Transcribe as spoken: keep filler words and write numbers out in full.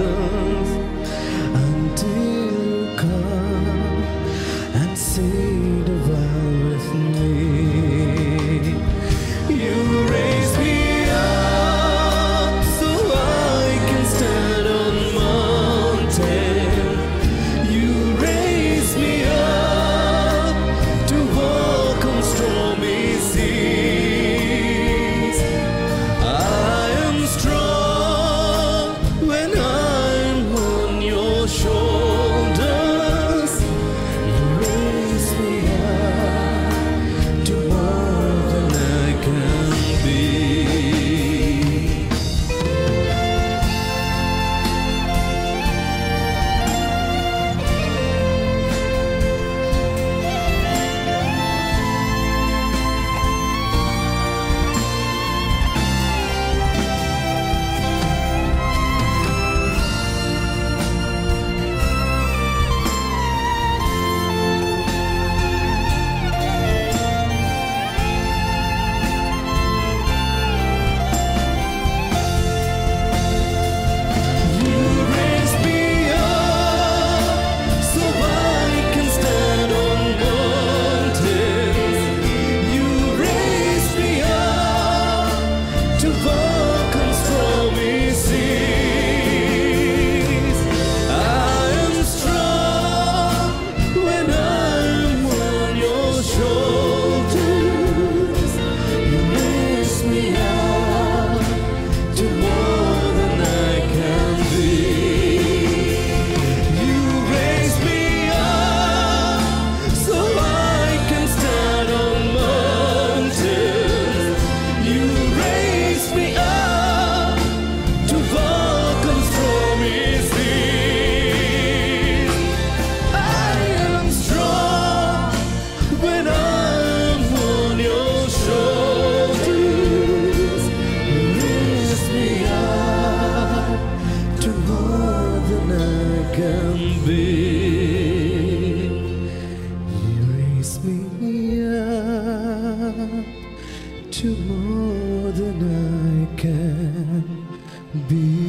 until you come and sit a while with me. You raise me up so I can stand on mountain. You raise me up to walk on stormy seas. I am strong when I'm on your shoulders. You raise me up to more than I can be. You raise me up so I can stand on mountains. You raise me up to walk on stormy seas. I am strong when I'm on your shoulders. You raise me up to more than I can be. You raise me up so I can stand on mountains. You raise me up to walk on stormy seas. I am strong when I'm on your shoulders. You raise me up to more than I can be. You raise me up to more than I can be.